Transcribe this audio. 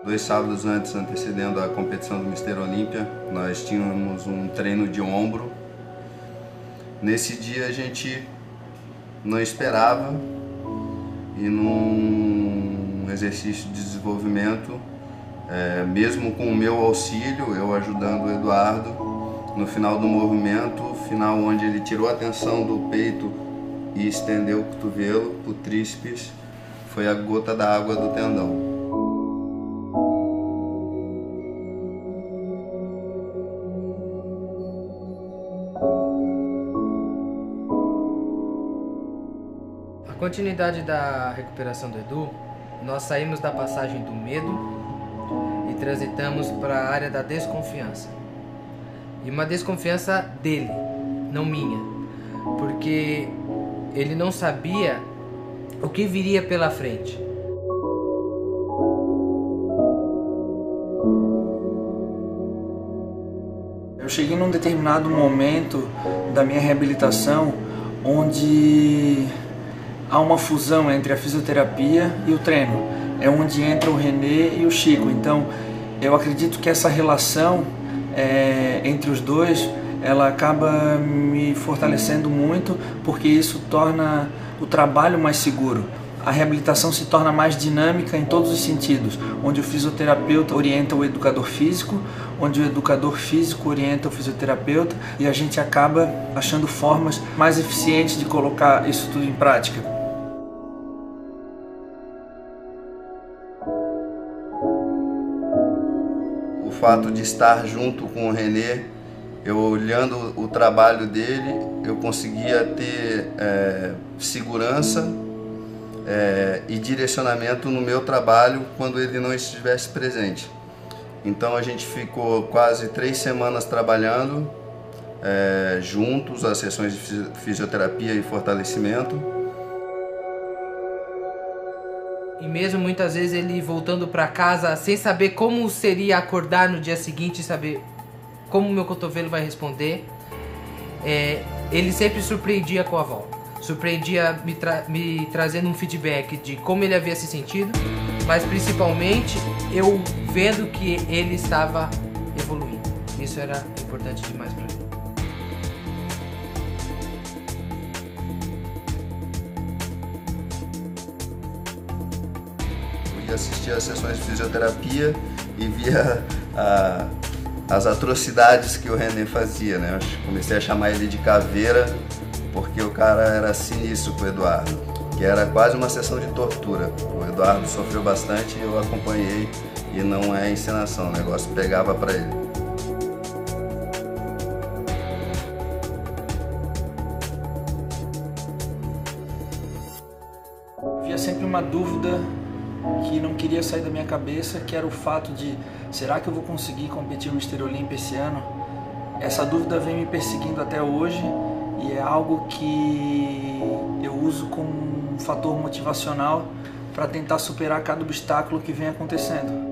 2 sábados antes, antecedendo a competição do Mister Olímpia, nós tínhamos um treino de ombro. Nesse dia a gente não esperava, e num exercício de desenvolvimento, mesmo com o meu auxílio, eu ajudando o Eduardo, no final do movimento, final onde ele tirou a tensão do peito e estendeu o cotovelo, o tríceps, foi a gota da água do tendão. A continuidade da recuperação do Edu, nós saímos da passagem do medo e transitamos para a área da desconfiança. E uma desconfiança dele, não minha, porque ele não sabia o que viria pela frente. Eu cheguei num determinado momento da minha reabilitação onde há uma fusão entre a fisioterapia e o treino. É onde entra o René e o Chico. Então, eu acredito que essa relação entre os dois, ela acaba me fortalecendo muito, porque isso torna o trabalho mais seguro. A reabilitação se torna mais dinâmica em todos os sentidos, onde o fisioterapeuta orienta o educador físico, onde o educador físico orienta o fisioterapeuta, e a gente acaba achando formas mais eficientes de colocar isso tudo em prática. O fato de estar junto com o René, eu olhando o trabalho dele, eu conseguia ter segurança e direcionamento no meu trabalho quando ele não estivesse presente. Então a gente ficou quase 3 semanas trabalhando juntos, as sessões de fisioterapia e fortalecimento. E mesmo muitas vezes ele voltando para casa sem saber como seria acordar no dia seguinte, saber como o meu cotovelo vai responder, ele sempre surpreendia com a volta. Surpreendia me trazendo um feedback de como ele havia se sentido, mas principalmente eu vendo que ele estava evoluindo. Isso era importante demais para mim. Assistia às sessões de fisioterapia e via as atrocidades que o René fazia, né? Eu comecei a chamar ele de caveira, porque o cara era sinistro com o Eduardo, que era quase uma sessão de tortura. O Eduardo sofreu bastante e eu acompanhei, e não é encenação, o negócio pegava para ele. Havia sempre uma dúvida que não queria sair da minha cabeça, que era o fato de: será que eu vou conseguir competir no Mister Olímpia esse ano? Essa dúvida vem me perseguindo até hoje, e é algo que eu uso como um fator motivacional para tentar superar cada obstáculo que vem acontecendo.